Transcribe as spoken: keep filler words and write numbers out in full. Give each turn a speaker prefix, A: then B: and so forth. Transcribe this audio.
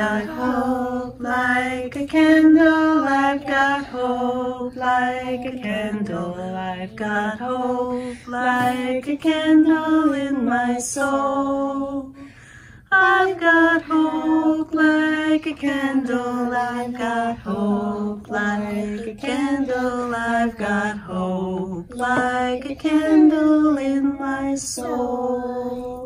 A: got hope like a candle, I've got hope like a candle, I've got hope like a candle in my soul. I've got hope like a candle, I've got hope like a candle, I've got hope like a candle in my soul.